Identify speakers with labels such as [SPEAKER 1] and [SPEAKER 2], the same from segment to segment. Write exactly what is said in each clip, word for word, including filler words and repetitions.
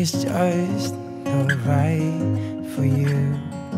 [SPEAKER 1] is just not right for you.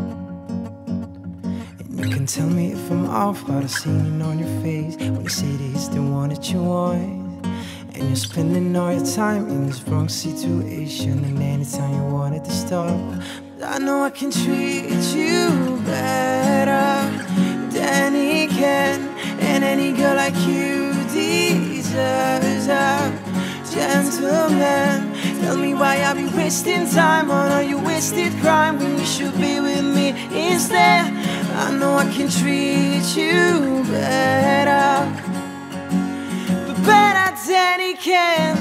[SPEAKER 1] And you can tell me if I'm off by the scene on your face when you say that it's the one that you want. And you're spending all your time in this wrong situation, and anytime you want it to stop. But I know I can treat you better than he can, and any girl like you deserves a gentleman. Tell me why I be wasting time on all your wasted crime when you should be with me instead. I know I can treat you better, but better than he can,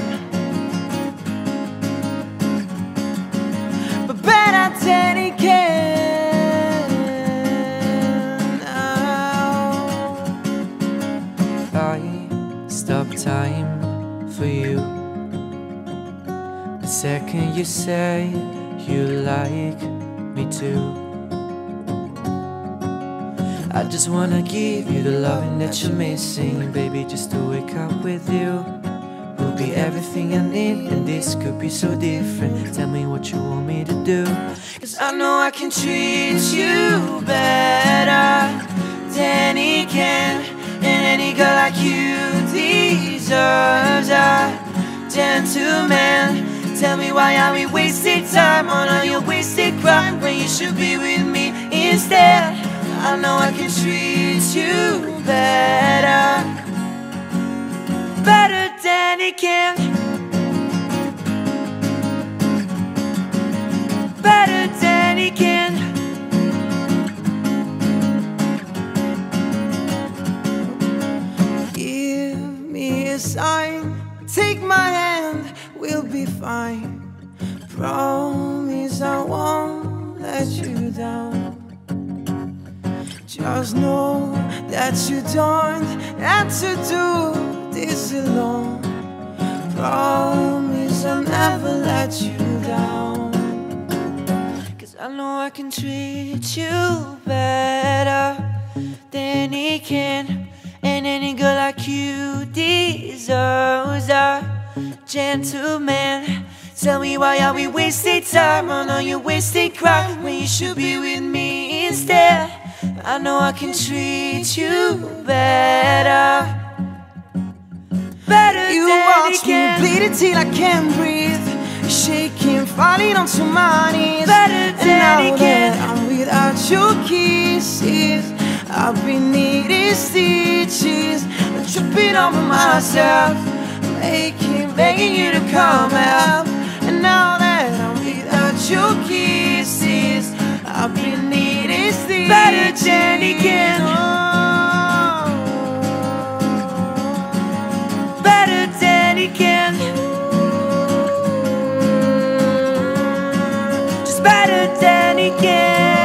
[SPEAKER 1] but better than he can. Oh.
[SPEAKER 2] I stop time for you the second you say you like me too. I just wanna give you the loving that you're missing, baby, just to wake up with you will be everything I need, and this could be so different. Tell me what you want me to do,
[SPEAKER 1] 'cause I know I can treat you better than he can, and any girl like you deserves a gentleman. Tell me why are we wasting time on all your wasted crime when you should be with me instead. I know I can treat you better, better than he can, better than he can. Give me a sign, take my hand, we'll be fine. Promise I won't let you down. Just know that you don't have to do this alone. Promise I'll never let you down, 'cause I know I can treat you better than he can, and any girl like you deserves a gentleman. Tell me why are we wasting time on all your wasted crime when you should be with me instead. I know I can treat you better, better you than watch me bleed until I can't breathe, shaking, falling onto my knees. Better than and now that I'm without your kisses, I've been needing stitches, tripping over myself, making, begging you to come out. And now that I'm without your kisses, I've been needing stitches. Better than he can, oh. Better than he can, just better than he can.